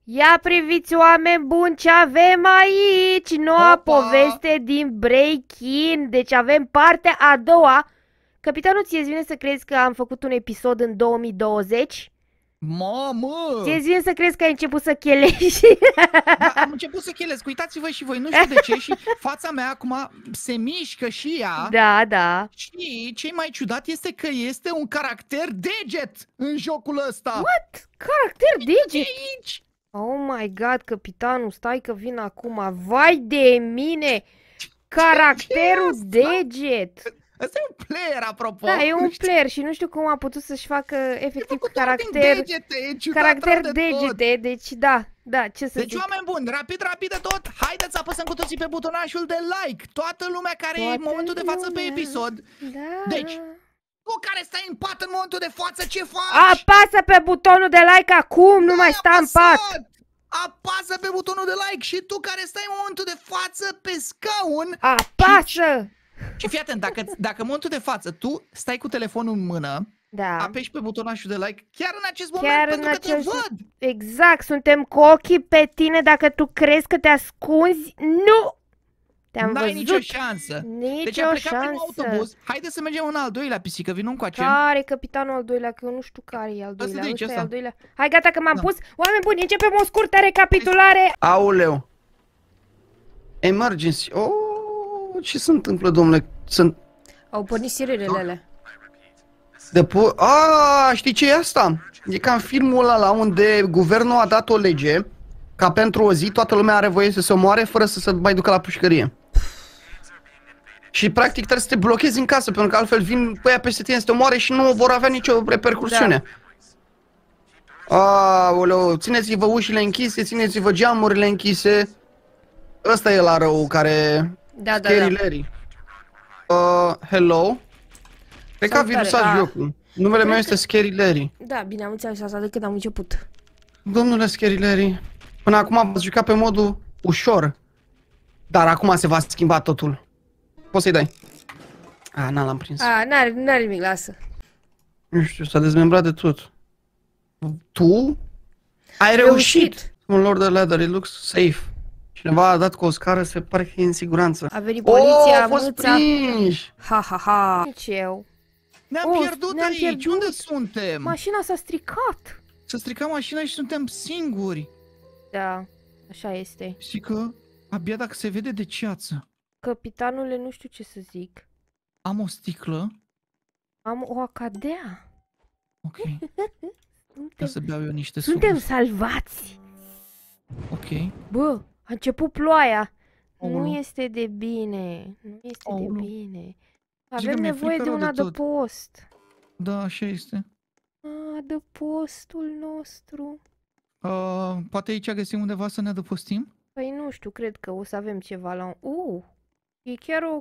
Ia priviți, oameni buni, ce avem aici! Noua poveste din Breaking. Deci avem partea a doua. Capitanul, ție-ți vine să crezi că am făcut un episod în 2020? Mamă! Ție-ți vine să crezi că ai început să chelești? Da, am început să chelesc, uitați-vă și voi, nu știu de ce, și fața mea acum se mișcă și ea. Da, da. Și ce mai ciudat este că este un caracter deget în jocul ăsta. What? Caracter deget? Aici? Oh my god, capitanul, stai că vin acum. Vai de mine! Caracterul deget! Asta e un player, apropo. Da, e un Nu știu, player și nu știu cum a putut să-și facă efectiv făcut doar din caracter, degete, e ciudat caracter rău de tot. degete, deci da, ce să Deci, zic. oameni buni, rapid de tot, haideți să apăsăm cu toții pe butonașul de like. Toată lumea care e în momentul de față pe episod. Da. Deci, tu care stai în pat în momentul de față, ce faci? Apasă pe butonul de like acum, nu mai sta în pat. Apasă pe butonul de like și tu care stai în momentul de față pe scaun. Apasă! Și fii atent, dacă în momentul de față tu stai cu telefonul în mână, Da. apeși pe butonașul de like chiar în acest moment, Chiar pentru în că te acest... văd. Exact, suntem cu ochii pe tine. Dacă tu crezi că te ascunzi, nu! Te-am N-ai văzut. nicio șansă. Nicio Deci am plecat primul șansă. autobuz. Haide să mergem în al doilea, pisică, vino încoace. Care e capitanul al doilea? Că eu nu știu care e al doilea. de aici, Ăsta e ăsta. al doilea. Hai, gata că m-am Da. pus. Oameni buni, începem o scurtă recapitulare. Aoleu. Emergency. Oh, ce se întâmplă, domnule? Sunt Au pornit sirenele alea. știi ce e asta? E ca în filmul ăla unde guvernul a dat o lege ca pentru o zi toată lumea are voie să se omoare fără să se mai ducă la pușcărie. Și practic trebuie să te blochezi în casă, pentru că altfel vin pe aia peste tine să te omoare și nu vor avea nicio repercursiune. Aoleu, țineți-vă ușile închise, țineți-vă geamurile închise. Ăsta e la rău care... Da. Scary Larry. Hello? Cred că a virusat jocul. Numele meu este Scary Larry. Da, bine, am înțeles asta de când am început. Domnule Scary Larry, până acum am jucat pe modul ușor. Dar acum se va schimba totul. Poți să-i dai. N-am prins. N-are nimic, lasă. Nu știu, s-a dezmembrat de tot. Tu? Ai reușit! Un Lord of the Ladder, it looks safe. Cineva a dat cu o scară, se pare că e în siguranță. A venit poliția, a fost mâța. prinși! Ha. Nici eu. Ne-am pierdut aici, unde suntem? Mașina s-a stricat. Să stricăm mașina și suntem singuri. Da, așa este. Pisică, abia dacă se vede de ceață. Capitanule, nu știu ce să zic. Am o sticlă. Am o acadea. Ok. Trebuie să beau eu niște Suntem suc. salvați. Ok. Bă, a început ploaia. Aoleu. Nu este de bine. Nu este Aoleu. de bine. Zic Avem că mi-e nevoie frică de rău un de tot. adăpost. Da, așa este. Adăpostul nostru. Poate aici găsim undeva să ne adăpostim? Păi nu știu, cred că o să avem ceva la un... e chiar o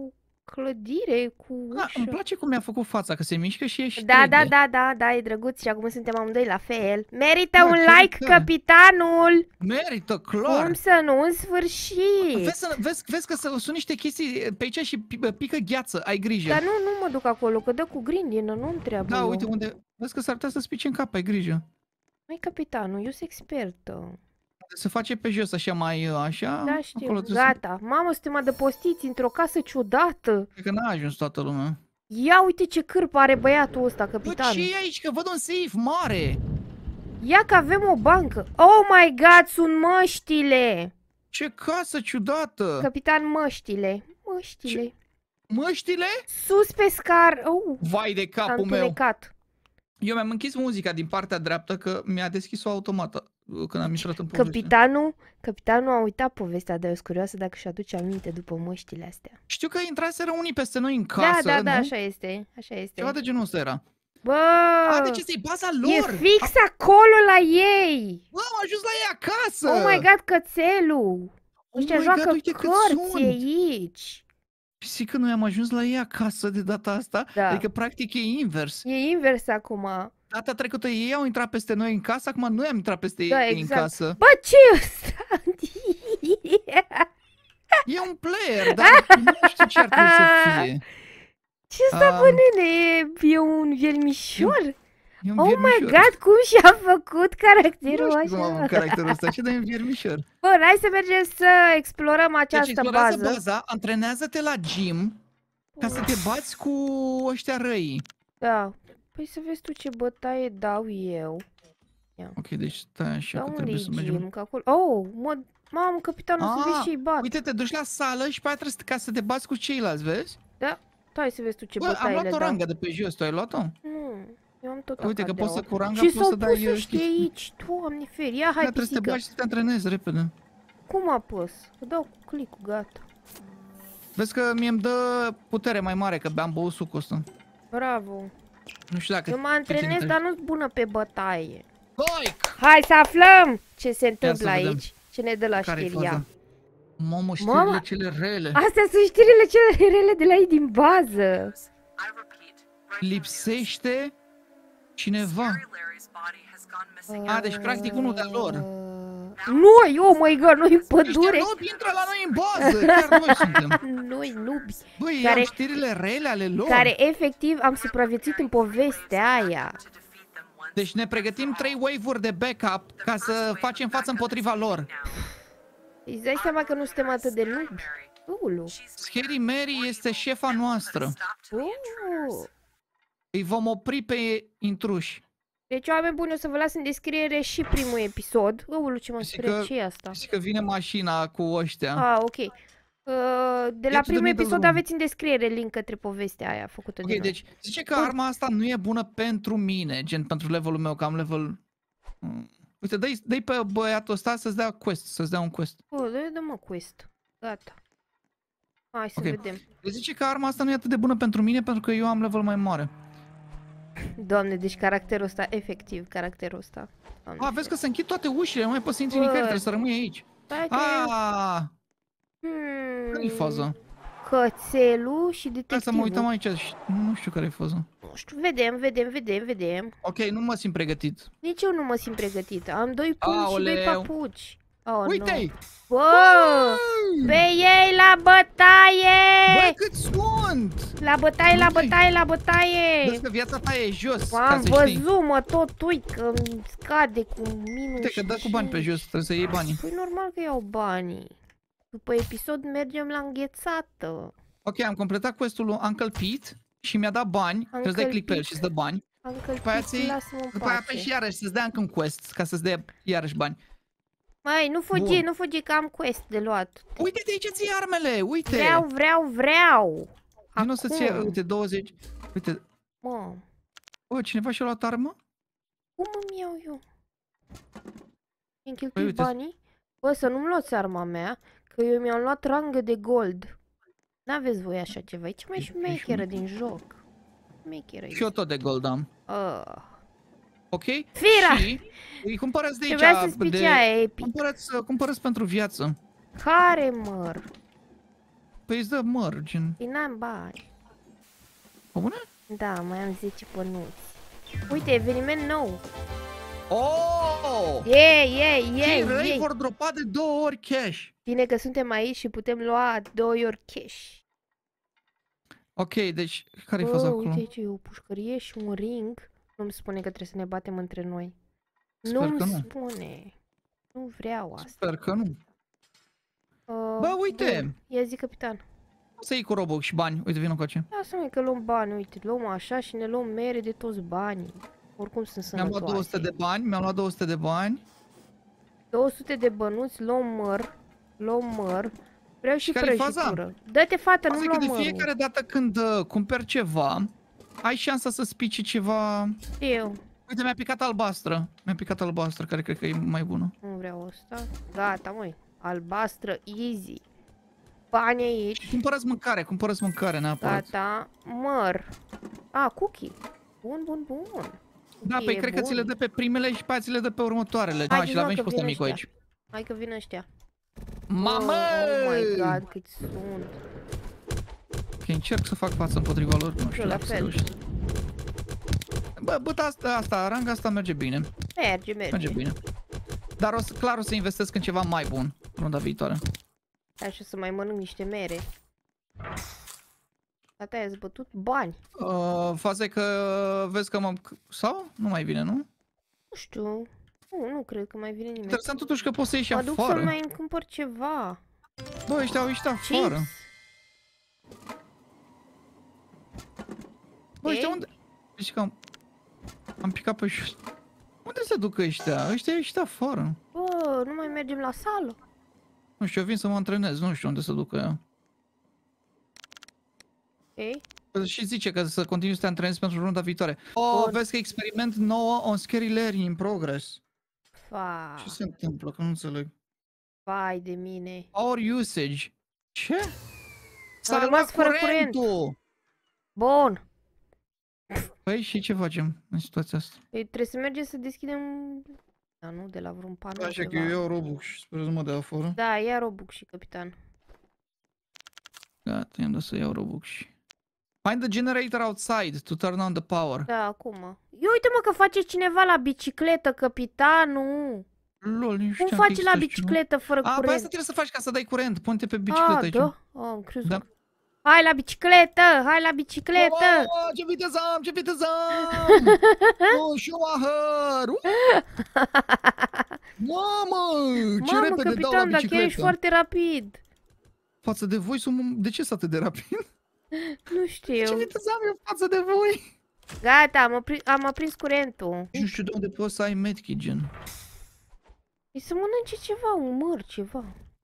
clădire cu Da, ușă. îmi place cum mi-a făcut fața, că se mișcă și e și Da, 3D. da, e drăguț și acum suntem amândoi la fel. Merită Da, un chiar, like, chiar. capitanul! Merită, clar! Cum să nu, în sfârșit! Vezi că sunt niște chestii pe aici și pică gheață, ai grijă. Dar nu mă duc acolo, că dă cu grindină, nu-mi treabă Da, eu. uite unde... Vezi că s-ar putea să spice în cap, ai grijă. Mai capitanul, eu sunt expertă. Se face pe jos așa mai așa. Da, știu, acolo trebuie să... gata. Mamă, suntem adăpostiți într-o casă ciudată. Cred că n-a ajuns toată lumea. Ia uite ce cârpă are băiatul ăsta, Bă, capitanul. ce e aici? Că văd un safe mare. Ia că avem o bancă. Oh my god, sunt măștile. Ce casă ciudată. Capitan, măștile. Măștile. Măștile? Sus pe scar. Vai de s-a capul meu. întunecat. Eu mi-am închis muzica din partea dreaptă că mi-a deschis-o automată când am intrat în poveste. Capitanul a uitat povestea, dar eu sunt curioasă dacă își aduce aminte după măștile astea. Știu că intraseră unii peste noi în casă, Da, nu? așa este. Ceva de genul ăsta era. Bă, Deci asta e baza lor! e fix acolo la ei! Bă, am ajuns la ei acasă! Oh my god, cățelul! Ăștia my joacă God, uite cât cărți sunt! aici! Zic că noi am ajuns la ei acasă de data asta, Da. adică practic e invers. E invers acum. Data trecută ei au intrat peste noi în casă, acum noi am intrat peste Da, ei în exact. casă. Bă, ce-i ăsta? E un player, dar nu știu ce ar trebui să fie. Ce ăsta, bă, nene? E un vielmișor? E un Oh my viermișor. god, cum și-a făcut caracterul Nu știu cum am așa? făcut caracterul ăsta, ce de un viermișor. Bun, hai să mergem să explorăm Deci această explorează bază. baza, antrenează-te la gym ca să te bați cu ăștia răi. Da. Păi să vezi tu ce bătaie dau eu. Ok, deci stai așa Da, că unde trebuie e să mergem. gym? Că acolo... Oh, mamă, capitanul, să vezi ce-i bat. Uite, te duci la sală și pe aia trebuie ca să te bați cu ceilalți, vezi? Da, hai să vezi tu ce Bă, am bătaie luat le o dau. rangă de pe jos, tu ai luat-o? Nu, eu am tot Uite că poți să acadeaua. cu ranga Și poți s-au să pus dai... ăștia aici, Doamne feri, ia hai Trebuie să te pisică. bagi și să te antrenezi repede. Cum apăs? Să dau cu click-ul, gata. Vezi că mie îmi dă putere mai mare, că am băut sucul ăsta. Bravo. Nu știu dacă... Eu mă antrenez, dar nu-s bună pe bătaie. Goic! Hai să aflăm ce se întâmplă să vedem. aici. Ce ne dă la Care-i știria. faza? Mamă, știrile Mama! cele rele. Astea sunt știrile cele rele de la ei din bază. Lipsește cineva. Deci practic unul de-al lor. Noi, oh my god, noi în Ăștia pădure. nu intră la noi în bază, chiar noi suntem. Noi nubi. Băi, Care- iau știrile rele ale lor. Care efectiv am supraviețuit în povestea aia. Deci ne pregătim 3 wave-uri de backup ca să facem față împotriva lor. Îți dai seama că nu suntem atât de nubi? Ulu. Scary Mary este șefa noastră. Îi vom opri pe intruși. Deci, oameni buni, o să vă las în descriere și primul episod. Ulu, ce m-am Pisică- speriat, ce e asta? Zic că vine mașina cu ăștia. Ah, ok. De la Get to the primul middle episod room. aveți în descriere link către povestea aia făcută de Ok, noi. deci zice că arma asta nu e bună pentru mine, gen pentru levelul meu, că am level... Uite, dă-i pe băiatul ăsta să-ți dea quest, să-ți dea un quest. Dă-mă quest. Gata. Hai să Ok. vedem. Deci zice că arma asta nu e atât de bună pentru mine pentru că eu am level mai mare. Doamne, deci caracterul ăsta, efectiv, caracterul ăsta. Doamne, Vezi că se închid toate ușile, nu mai poți să intri nicăieri, trebuie să rămâi aici. stai că Care-i faza? Cățelul și Hai să mă uităm detectivul. aici și nu știu care-i faza. Nu știu, vedem. Ok, nu mă simt pregătit. Nici eu nu mă simt pregătită. Am 2 pungi și 2 Aoleu. papuci. Oh, Uite-i! no. Wow! Pe ei la bătaie! Băi, cât sunt! La bătaie, la Uite-i. bătaie, la bătaie! Vezi că viața ta e jos, ca Am să știi. văzut, mă, tot uit că îmi scade cu minus. Uite că dă cu bani pe jos, trebuie să iei banii. Păi normal că iau banii. După episod mergem la înghețată. Ok, am completat quest-ul lui Uncle Pete și mi-a dat bani, trebuie să dai click pe el și îți dă bani. După aia ți-i- lasă-mă în După aia pace. apeși iarăși să-ți dea încă un quest, ca să-ți dea iarăși bani. Măi, nu fugi, Bun. nu fugi că am quest de luat. Uite de aici ți armele, uite! Vreau. Nu o să-ți ia, Acum. uite, 20. Uite, Mă, cineva și-a luat armă? cum îmi iau eu? Mi-am Păi, cheltuit uite. banii? Bă, să nu-mi luați arma mea, că eu mi-am luat rangă de gold. N-aveți voi așa ceva, e cea mai șmecheră din joc. Șmecheră Și eu tot de gold am. Ok? Fira! Și îi cumpărați de aici, Trebuia să spici aia epic. cumpărați pentru viață. Care măr? Păi îți dă măr, gen... Păi n-am bani. Pe bune? Da, mai am 10 pănuți. Uite, eveniment nou. Oh! Cei răi Yay. vor dropa de 2 ori cash. Bine că suntem aici și putem lua 2 ori cash. Ok, deci care-i faza acolo? Uite aici e o pușcărie și un ring. Nu-mi spune că trebuie să ne batem între noi. Sper că Nu-mi nu. spune. Nu vreau asta. Sper că nu. Bă, uite! Bun. Ia zi, capitan. O să iei cu Robux și bani. Uite, vină încoace. Lasă-mă că luăm bani, uite, luăm așa și ne luăm mere de toți banii. Oricum sunt Mi-am sănătoase. luat 200 de bani, mi-am luat 200 de bani. 200 de bănuți, luăm măr. Vreau și care-i faza? prăjitură. Dă-te, fată, nu Asta e că luăm de mărul. fiecare dată când cumperi ceva, ai șansa să spici ceva... Eu Uite, mi-a picat albastră. Mi-a picat albastră, care cred că e mai bună. nu vreau asta. Gata, măi. Albastră, easy. Bani aici. Cumpărăți mâncare neapărat. Gata. Măr. Cookie. Bun. Da, Cookie păi e cred că bun. ți le dă pe primele și pe aia ți le dă pe următoarele. Hai, Da, și zi, l-avem mă, și că pe ăsta vin micu ăștia. aici. Hai că vin ăștia. Mamă! Oh my god, câți sunt. Ok, încerc să fac față împotriva lor. Nu știu la dacă să fel. reușesc. Bă, băta asta, ranga asta merge bine. Merge. Bine. Dar clar o să investesc în ceva mai bun runda viitoare. Hai și să mai mănânc niște mere. Gata, ai zbătut bani. Faza e că vezi că sau? Nu mai vine, nu? Nu știu. Nu cred că mai vine nimeni. Interesant totuși că poți să ieși Mă duc să afară. mai îmi cumpăr ceva. Bă, ăștia au ieșit afară. Chips. Bă, ăștia Ok. unde? Deci că am picat pe jos. Unde se duc ăștia? Ăștia au ieșit afară. Bă, nu mai mergem la sală. Nu știu, eu vin să mă antrenez, nu știu unde se ducă ea. Ok. Și zice că să continui să te antrenezi pentru runda viitoare. Oh, Bun. vezi că experiment nouă on scary Larry in progress. Ce se întâmplă? Că nu înțeleg. Vai de mine. Power usage. Ce? S-a rămas luat fără curentul! Bun. Păi și ce facem în situația asta? Păi trebuie să mergem să deschidem... Da, nu, de la vreun panou Așa că ceva. eu iau Robux și sper să mă dea afară. Da, ia Robux și capitan. Gata, i-am dat să iau Robux și... Find the generator outside to turn on the power. Da, acum. Ia uite mă că face cineva la bicicletă, capitanul. Lol, nici Cum știam că faci la există bicicletă fără ceva. A, curent? păi asta trebuie să faci ca să dai curent. Pune-te pe bicicletă Ah, aici. da? Am crezut. Da. Hai la bicicletă! Hai la bicicletă! Mamă, ce viteză am, ce viteză am! Schumacher! Mamă, ce Mamă, repede dau la capitan, dacă bicicletă. ești foarte rapid. Față de voi sunt... De ce sunt atât de rapid? Nu Ce știu. viteză am eu față de voi? Gata, am aprins curentul. Nu știu de unde poți să ai medkit, gen. Îi să mănânce ceva, un măr, ceva.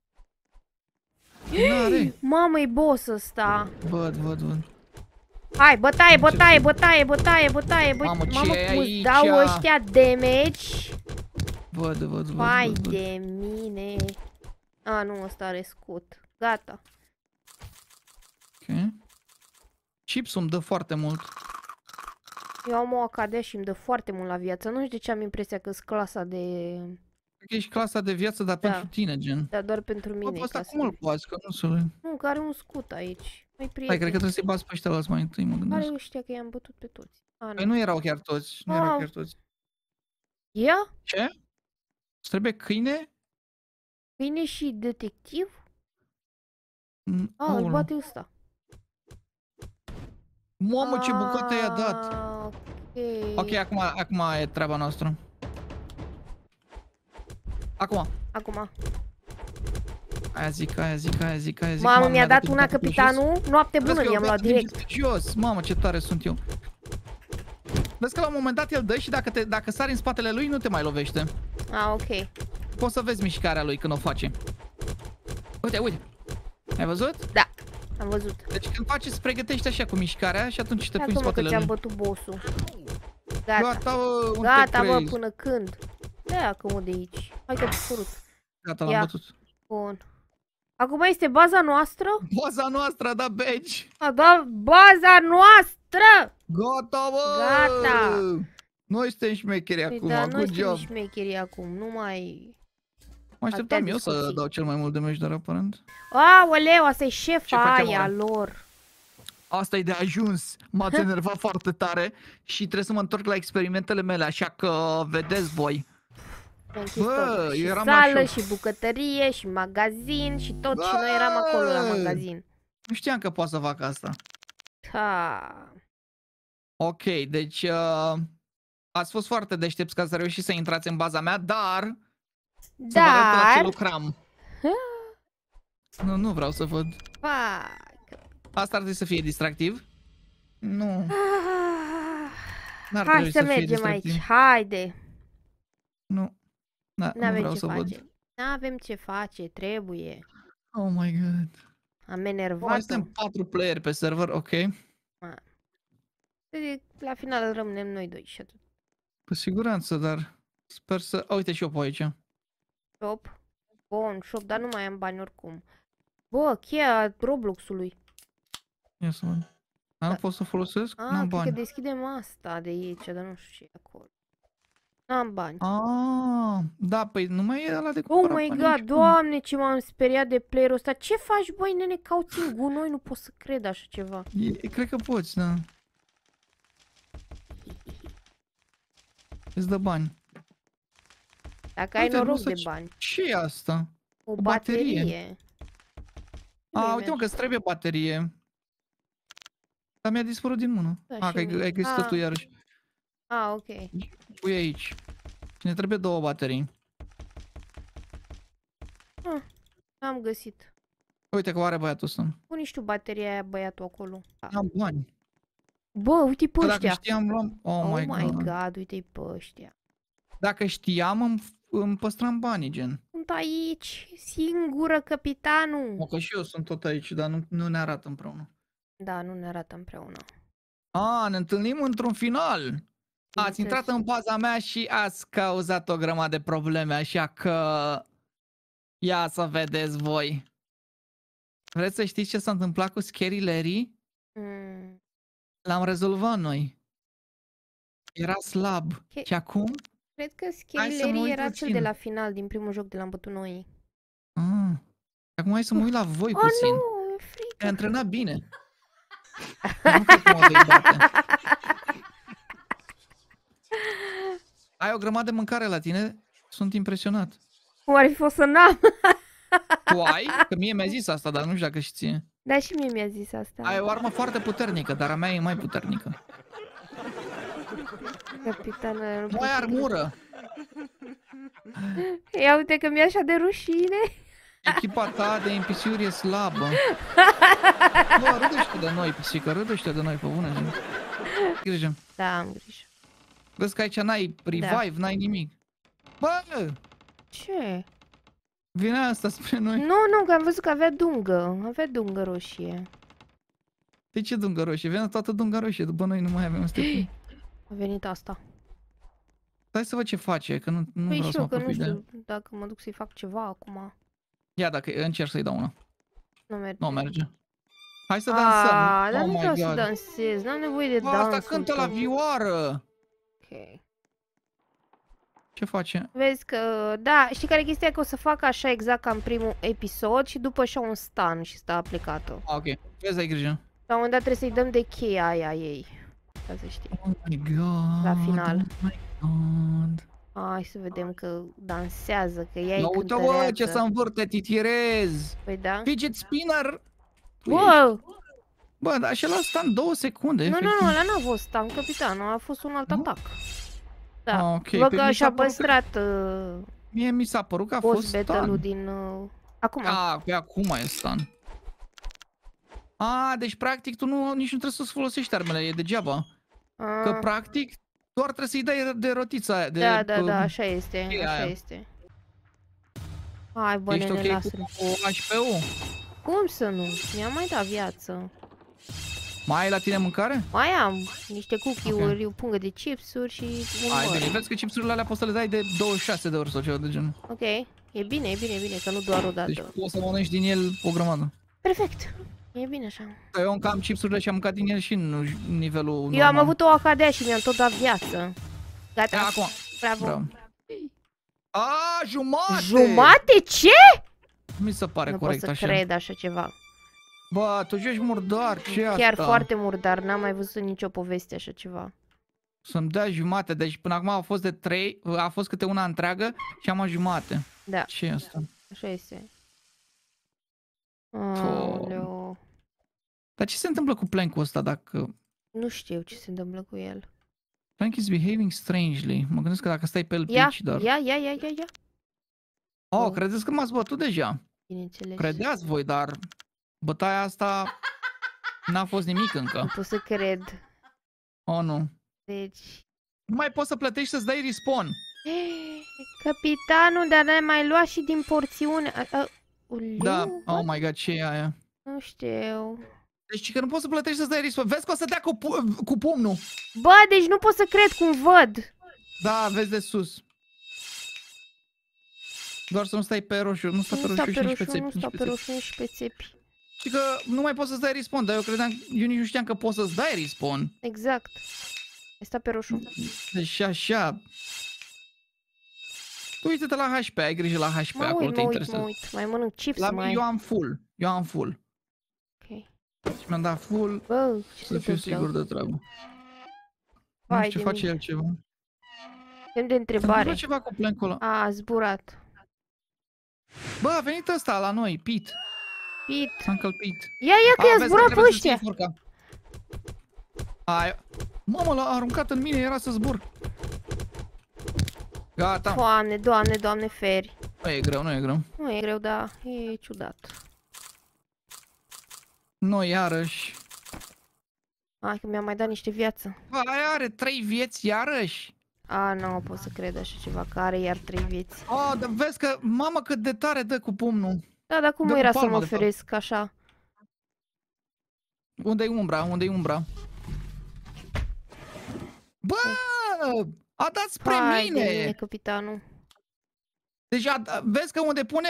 N-are. Mamă, e boss ăsta. Văd. Hai, bătaie, bătaie, bătaie, bătaie, bătaie, Mamă, ce Mamă, e cum îți aici? dau ăștia damage. Văd. Vai de mine. A, nu, ăsta are scut. Gata. Ok. Chips îmi dă foarte mult. Eu am o AKD și îmi dă foarte mult la viață. Nu știu de ce am impresia că sunt clasa de... Cred că ești clasa de viață, dar Da. pentru tine, gen. Dar doar pentru Bă, mine. pe e ăsta clasa cum îl de- poți? Că nu să le... Nu, că are un scut aici. Mai Hai, prieten. cred că trebuie să-i bați pe ăștia mai întâi, mă Are gândesc. ăștia că i-am bătut pe toți. A, Păi nu. nu erau chiar toți, nu erau Au. chiar toți. Ia? Ce? Îți trebuie câine? Câine și detectiv? A, îl Aoleu. bate ăsta. Mamă, ce bucată i-a dat! Ah, Ok, acum e treaba noastră. Acum. Acum. Aia zic. Mamă, mi-a dat cât una de pe jos. capitanul. Noapte Vezi bună, că mi-am eu luat beat direct. pe jos. Mamă, ce tare sunt eu. Vezi că la un moment dat el dă și dacă sari în spatele lui, nu te mai lovește. Ah, ok. Poți să vezi mișcarea lui când o face. Uite. Ai văzut? Da, am văzut. Deci când faci, îți pregătești așa cu mișcarea și atunci te pui în Acum că spatele ți-am lui. bătut bossul. Gata. Gata, bă, unde Gata, te bă, crezi? până când? Da, că mă de aici. Hai că te furut. Gata, l-am Ia. bătut. Bun. Acum este baza noastră? Baza noastră a dat badge. A dat baza noastră! Gata, bă! Gata. Noi suntem șmecheri Păi acum, da, noi good suntem job. șmecherii acum, nu mai... Mă așteptam atâtea eu să discuții. dau cel mai mult damage, dar aparent. Aoleu, asta e Ce șefa facem, aia oare? lor. Asta e de ajuns, m-ați enervat foarte tare și trebuie să mă întorc la experimentele mele, așa că vedeți voi. Mi-a închis Bă, tot. Și eu eram sală, la și bucătărie, și magazin, și tot. Și Bă! noi eram acolo la magazin. Nu știam că poate să fac asta. Ha. Ok, deci ați fost foarte deștepți ca să reușiți să intrați în baza mea, dar să vă arăt la ce Dar... lucram. Nu vreau să văd. Fuck. Asta ar trebui să fie distractiv? Nu, Ah. n-ar Hai trebui să să fie mergem distractiv. aici, haide. Nu, nu N-avem vreau ce să văd. face. N-avem ce face, trebuie. Oh my god. Am Mai enervat-o. suntem 4 player pe server, ok. La final rămânem noi doi și atât. Cu siguranță, dar sper să... Uite și eu pe aici. Shop. Bun, shop, dar nu mai am bani oricum. Bă, cheia Roblox-ului. Ia să văd. Dar nu pot să folosesc? Ah, N-am cred că bani. deschidem asta de aici, dar nu știu ce e acolo. N-am bani. Ah, da, păi nu mai e ăla de Oh cumpărat my bani god, nici cum. doamne, ce m-am speriat de playerul ăsta. Ce faci, băi, nene, cauți în gunoi? Nu pot să cred așa ceva. Cred că poți, da. Îți dă bani. Dacă ai Uite, noroc nu să- de bani. Ce e asta? O baterie. baterie. A, uite mă că îți trebuie baterie. Dar mi-a dispărut din mână. Da, Ah, și că mie. ai găsit-o Ah. tu iarăși. Ok. Pui aici. Și ne trebuie 2 baterii. Am găsit. Uite că are băiatul ăsta. Pune și tu bateria aia, băiatul acolo. Am bani. Bă, uite-i pe Că dacă ăștia. știam, luam... Oh my god. Uite-i pe ăștia. Dacă știam, îmi păstram banii, gen. Sunt aici, singură, capitanul. O, că și eu sunt tot aici, dar nu ne arată împreună. Da, nu ne arată împreună. Ne întâlnim într-un final. Ați intrat în baza mea și ați cauzat o grămadă de probleme, așa că... Ia să vedeți voi. Vreți să știți ce s-a întâmplat cu Scary Larry? L-am rezolvat noi. Era slab. Și acum? Cred că Hai Scary să mă Larry uit era puțin. cel de la final, din primul joc de la bătut noi. Acum hai să mă uit la voi Oh, puțin. nu, e frică. E antrenat bine. Nu cred că mă vei bate. Ai o grămadă de mâncare la tine? Sunt impresionat. Cum ar fi fost să n-am? Tu ai? Că mie mi-a zis asta, dar nu știu dacă și ție. Da, și mie mi-a zis asta. Ai o armă foarte puternică, dar a mea e mai puternică. Capitană, nu Nu ai armură. Ia uite că mi-e așa de rușine. Echipa ta de NPC-uri e slabă. Bă, râdește de noi, pisică, râdește de noi, pe bună zi. Grijă. Da, am grijă. Vezi că aici n-ai revive, n-ai nimic. Bă! Ce? Vine asta spre noi. Nu, că am văzut că avea dungă. Avea dungă roșie. De ce dungă roșie? Vine toată dungă roșie, după noi nu mai avem stepul. A venit asta. Stai să văd ce face, că nu Păi vreau și să eu mă că nu apropii de el. știu dacă mă duc să-i fac ceva acum. Ia, dacă încerc să-i dau una. Nu merge. Nu merge. Hai să dansăm. Dar Oh nu my vreau să god. dansez, n-am nevoie de Bă, dans. asta cântă la vioară. Ok. Ce face? Vezi că, da, știi care e chestia? Că o să fac așa exact ca în primul episod și după așa un stun și stă aplicată. Ok, vezi, ai grijă. La un moment dat trebuie să-i dăm de cheia aia ei. Ca să știi. Oh my god. La final. Oh my god. Hai să vedem că dansează, că ea e Ia uite, bă, ce cântăreață. să învârte, titirez. Păi da? Fidget spinner. Bă! Bă, dar și ăla sta în 2 secunde, Nu, efectiv. ăla n-a fost stun, capitan, a fost un alt Nu? atac. Da, Ah, ok, văd pe că mi așa s-a a părut că- păstrat Mie mi s-a părut că a boss fost battle-ul stun. din... Acum. Pe acum e stun. Deci practic tu nici nu trebuie să-ți folosești armele, e degeaba. Că practic doar trebuie să-i dai de rotița aia. Da, așa este, cheia așa aia. este. Hai, bă, Ești nene, ok cu lasă-ne. HP-ul? Cum să nu? Mi-am mai dat viață. Mai ai la tine mâncare? Mai am niște cookie-uri, o pungă de chipsuri și un Ai, măr. bine, vezi că chipsurile alea poți să le dai de 26 de ori sau ceva de genul. Ok, e bine, că nu doar o dată. Deci poți să mănânci din el o grămadă. Perfect, e bine așa. Că eu încă am chipsurile și am mâncat din el și în nivelul normal. Eu am avut o acadea și mi-am tot dat viață. Gata, Ia, acum. bravo. Jumate! Jumate? Ce? Mi se pare Nu pot corect să așa. cred așa ceva. Bă, tu joci murdar, ce e Chiar asta? foarte murdar, n-am mai văzut nicio poveste așa ceva. Să-mi dea jumate, deci până acum a fost de 3, a fost câte una întreagă și am o jumate. Da, Ce e asta? așa este. Aoleu. Dar ce se întâmplă cu Plank-ul ăsta dacă... Nu știu ce se întâmplă cu el. Plank is behaving strangely. Mă gândesc că dacă stai pe el Ia, pici, dar... ia. Oh, credeți că m-ați bătut deja? Bineînțeles. Credeați voi, dar bătaia asta n-a fost nimic încă. Nu pot să cred. Oh, nu. Deci... Nu mai poți să plătești să-ți dai respawn. Capitanul, dar n-ai mai luat și din porțiune. Uleu, Da, oh what? my god, ce e aia? Nu știu. Deci că nu poți să plătești să-ți dai respawn. Vezi că o să dea cu pumnul. Bă, deci nu pot să cred cum văd. Da, vezi de sus. Doar să nu stai pe roșu, nu stai pe roșu și nici pe țepi. Nu stau pe roșu, nici pe țepi. Și că nu mai poți să-ți dai respawn, dar eu nici nu știam că poți să-ți dai respawn. Exact. Stai pe roșu. Deci așa... Tu uite-te la HP, ai grijă la HP, acolo te interesează. mă uit. Mai mănânc chips, La mine mai... eu am full. Ok. Și mi-am dat full, Bă, ce să se fiu sigur întâmplă? de treabă. Vai Nu știu, de face mine. el ceva. Semn de Se întrebare. întâmplă ceva cu Plank-ul ăla. A zburat. Bă, a venit ăsta la noi, Pete. Pit. S-a încălpit. Ia că i-a vezi zburat trebuie pe să ăștia. ții furca. Mamă, l-a aruncat în mine, era să zbor. Gata. Doamne, doamne, doamne, feri. Nu e greu, nu e greu. Nu e greu, dar e ciudat. Nu, iarăși. Hai că mi-a mai dat niște viață. Aia are 3 vieți, iarăși. Nu pot să cred așa ceva, că are iar 3 vieți. Dar vezi că, mamă, cât de tare dă cu pumnul. Da, dar cum Dă cu era să palma, mă de fapt. feresc așa? Unde-i umbra? Unde-i umbra? Bă! A dat spre Hai de mine! mine, capitanul. Deci, vezi că unde pune...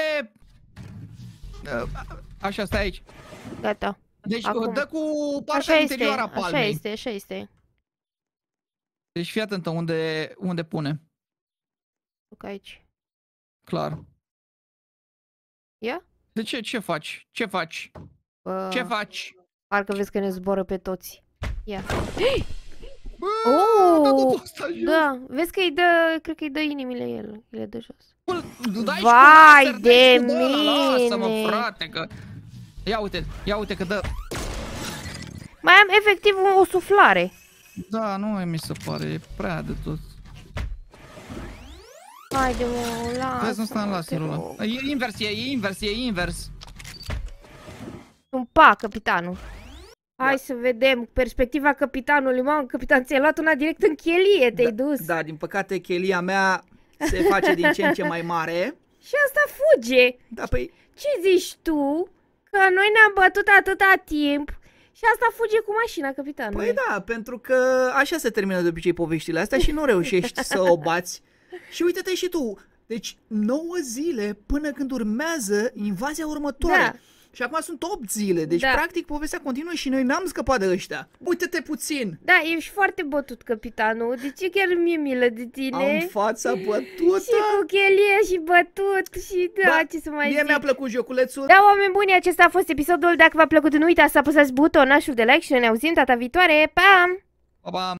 Așa, stai aici. Gata. Deci, Acum. dă cu partea Așa este, interioară a așa palmei. este, așa este. Deci, fii atentă unde pune. Duc aici. Clar. Ia? De ce? Ce faci? Ce faci? Bă, Ce faci? parcă vezi că ne zboară pe toți. Ia. Bă, Oh! a dat ăsta jos. Da, vezi că îi dă, cred că îi dă inimile el, îi le dă jos. Bă, dai și cu Vai laser, de dai și cu ăla, lasă-mă, mine! frate, că... Ia uite că dă... Mai am efectiv o suflare. Da, nu mi se pare, e prea de tot. Haide mă, lasă. Vezi, nu stă în laserul ăla. E invers, e invers. Un capitanul. Hai să vedem perspectiva capitanului. Mamă, capitan, ți-ai luat una direct în chelie, te-ai dus. Da, din păcate chelia mea se face din ce în ce mai mare. Și asta fuge. Da, păi, Ce zici tu? Că noi ne-am bătut atâta timp și asta fuge cu mașina capitanului. păi da, pentru că așa se termină de obicei poveștile astea și nu reușești să o bați. Și uite-te și tu, deci 9 zile până când urmează invazia următoare. Da. Și acum sunt 8 zile, deci Da. practic povestea continuă și noi n-am scăpat de ăștia. Uite-te puțin, Da, ești foarte bătut, capitanul. De ce chiar mi-e milă de tine? am fața bătută. Și cu chelie și bătut și da, ce să mai Mie zic. mi-a plăcut joculețul. Da, oameni buni, acesta a fost episodul. Dacă v-a plăcut, nu uitați să apăsați butonul de like și ne auzim data viitoare. Pa! Pa, pa.